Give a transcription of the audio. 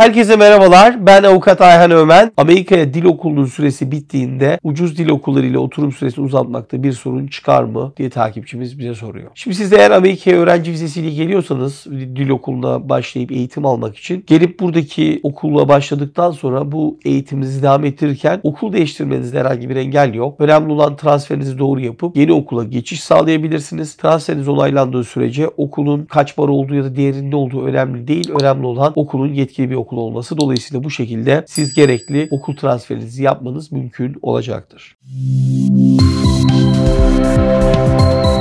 Herkese merhabalar. Ben Avukat Ayhan Ömen. Amerika'ya dil okulunun süresi bittiğinde ucuz dil okulları ile oturum süresini uzatmakta bir sorun çıkar mı diye takipçimiz bize soruyor. Şimdi siz de eğer Amerika'ya öğrenci vizesiyle geliyorsanız dil okuluna başlayıp eğitim almak için gelip buradaki okulla başladıktan sonra bu eğitiminizi devam ettirirken okul değiştirmenizde herhangi bir engel yok. Önemli olan transferinizi doğru yapıp yeni okula geçiş sağlayabilirsiniz. Transferiniz onaylandığı sürece okulun kaç para olduğu ya da değerinin ne olduğu önemli değil. Önemli olan okulun yetkili bir okul olması. Dolayısıyla bu şekilde siz gerekli okul transferinizi yapmanız mümkün olacaktır.